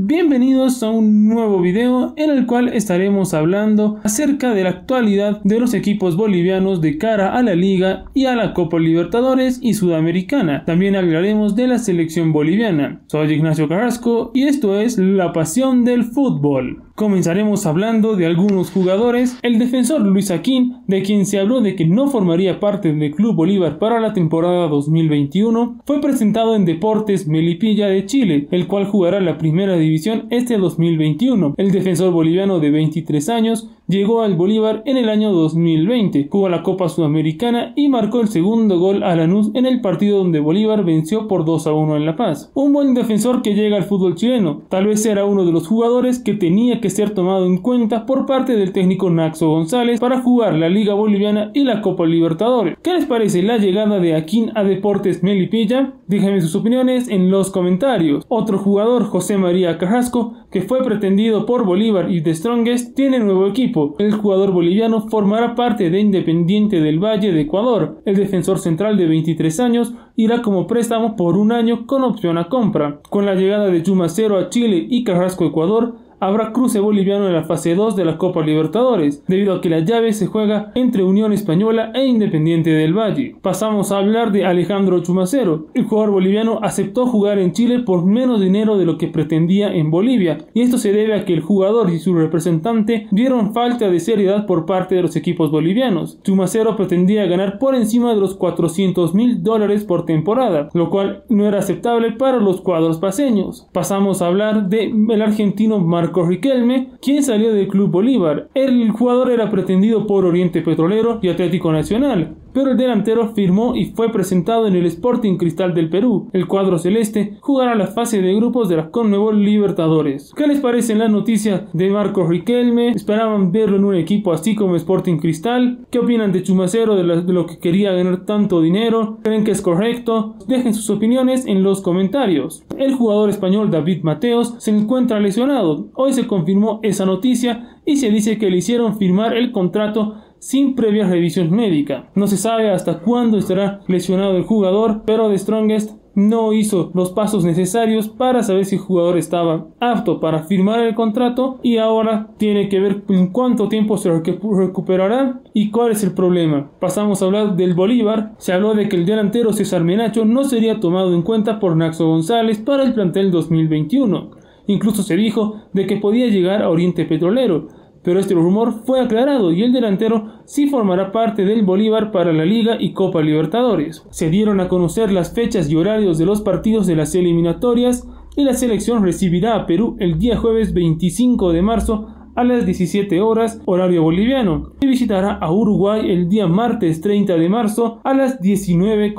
Bienvenidos a un nuevo video en el cual estaremos hablando acerca de la actualidad de los equipos bolivianos de cara a la Liga y a la Copa Libertadores y Sudamericana. También hablaremos de la selección boliviana. Soy Ignacio Carrasco y esto es La Pasión del Fútbol. Comenzaremos hablando de algunos jugadores. El defensor Luis Aquín, de quien se habló de que no formaría parte del Club Bolívar para la temporada 2021, fue presentado en Deportes Melipilla de Chile, el cual jugará la primera división este 2021. El defensor boliviano de 23 años llegó al Bolívar en el año 2020, jugó la Copa Sudamericana y marcó el segundo gol a Lanús en el partido donde Bolívar venció por 2-1 en La Paz. Un buen defensor que llega al fútbol chileno. Tal vez era uno de los jugadores que tenía que ser tomado en cuenta por parte del técnico Naxo González para jugar la Liga Boliviana y la Copa Libertadores. ¿Qué les parece la llegada de Aquín a Deportes Melipilla? Déjenme sus opiniones en los comentarios. Otro jugador, José María Carrasco, que fue pretendido por Bolívar y The Strongest, tiene nuevo equipo. El jugador boliviano formará parte de Independiente del Valle de Ecuador. El defensor central de 23 años irá como préstamo por un año con opción a compra. Con la llegada de Chumacero a Chile y Carrasco a Ecuador, habrá cruce boliviano en la fase 2 de la Copa Libertadores, debido a que la llave se juega entre Unión Española e Independiente del Valle. Pasamos a hablar de Alejandro Chumacero. El jugador boliviano aceptó jugar en Chile por menos dinero de lo que pretendía en Bolivia, y esto se debe a que el jugador y su representante dieron falta de seriedad por parte de los equipos bolivianos. Chumacero pretendía ganar por encima de los $400,000 por temporada, lo cual no era aceptable para los cuadros paceños. Pasamos a hablar del argentino Marcos Riquelme, quien salió del Club Bolívar. El jugador era pretendido por Oriente Petrolero y Atlético Nacional, pero el delantero firmó y fue presentado en el Sporting Cristal del Perú. El cuadro celeste jugará la fase de grupos de la Conmebol Libertadores. ¿Qué les parece la noticia de Marcos Riquelme? ¿Esperaban verlo en un equipo así como Sporting Cristal? ¿Qué opinan de Chumacero, de lo que quería ganar tanto dinero? ¿Creen que es correcto? Dejen sus opiniones en los comentarios. El jugador español David Mateos se encuentra lesionado. Hoy se confirmó esa noticia y se dice que le hicieron firmar el contrato sin previa revisión médica. No se sabe hasta cuándo estará lesionado el jugador, pero The Strongest no hizo los pasos necesarios para saber si el jugador estaba apto para firmar el contrato, y ahora tiene que ver en cuánto tiempo se recuperará y cuál es el problema. Pasamos a hablar del Bolívar. Se habló de que el delantero César Menacho no sería tomado en cuenta por Naxo González para el plantel 2021. Incluso se dijo de que podía llegar a Oriente Petrolero, pero este rumor fue aclarado y el delantero sí formará parte del Bolívar para la Liga y Copa Libertadores. Se dieron a conocer las fechas y horarios de los partidos de las eliminatorias, y la selección recibirá a Perú el día jueves 25 de marzo a las 17 horas, horario boliviano, y visitará a Uruguay el día martes 30 de marzo a las 19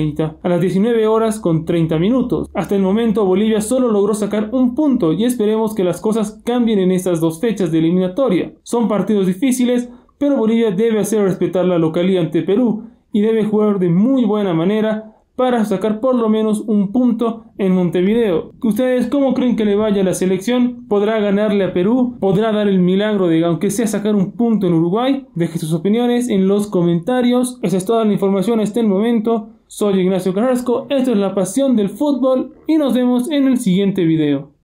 horas con 30 minutos. Hasta el momento Bolivia solo logró sacar un punto y esperemos que las cosas cambien en estas dos fechas de eliminatoria. Son partidos difíciles, pero Bolivia debe hacer respetar la localía ante Perú y debe jugar de muy buena manera para sacar por lo menos un punto en Montevideo. ¿Ustedes cómo creen que le vaya a la selección? ¿Podrá ganarle a Perú? ¿Podrá dar el milagro de, aunque sea, sacar un punto en Uruguay? Dejen sus opiniones en los comentarios. Esa es toda la información hasta el momento. Soy Ignacio Carrasco, esto es La Pasión del Fútbol y nos vemos en el siguiente video.